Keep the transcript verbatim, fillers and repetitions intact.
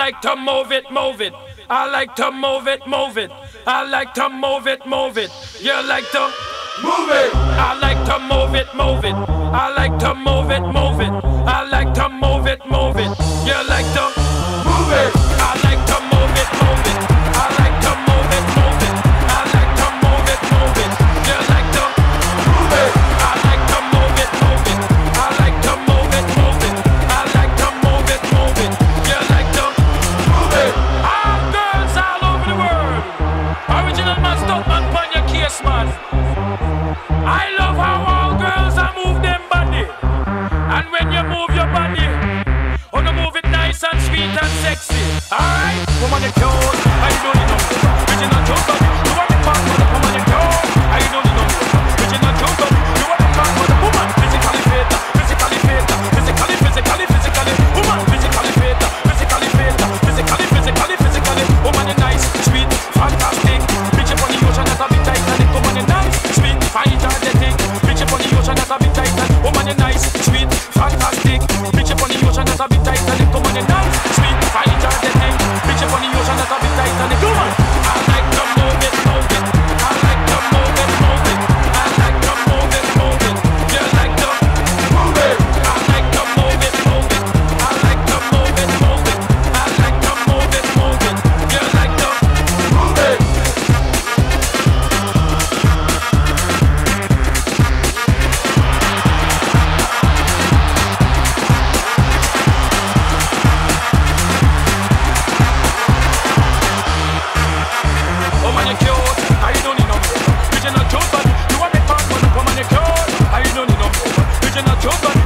like to move it, move it. I like to move it, move it. I like to move it, move it. You like to move it. I like to move it, move it. I like to move it, move it. I like to move it, move it. You like to move it. I like to move it, move it. I like to move it, move it. I like to move it, move it. You like to move it. I like to move it, move it. I like to move it, move it. I like to move it, move it. You like to move it. All girls all over the world. Original man, stop man, pon your case, man. I love how all girls are move them body. And when you move your body, oh, you move it nice and sweet and sexy. Alright, woman, you cute. I don't need no original joke. You want the part for the woman, you cute. I don't need no original joke. You want the part for the woman. Physically fit, physically fit, physically, physically, physically. Woman, physically fit, physically fit, physically, physically, physically. Woman, you nice, sweet, fantastic. Bitch up on the ocean, that's a bit Titanic. Woman, you nice, sweet, fine, energetic. Bitch up on the ocean, that's a bit Titanic. Woman, you nice, sweet, fantastic. Bitch up on the ocean, that's a bit Titanic. Woman, you nice, sweet, fine, energetic. Bitch up on the ocean, that's a bit Titanic. Woman, I like to move it, move it. I like to move it, move it. I like to move it, move it. You like to move it. I like to move it, move it. I like to move it, move it. I like to move it, move it. You like to move it. Oh man, you cute. I don't need no more. Original cute, but you want me part for the woman, you cute. I don't need no more. Original cute, but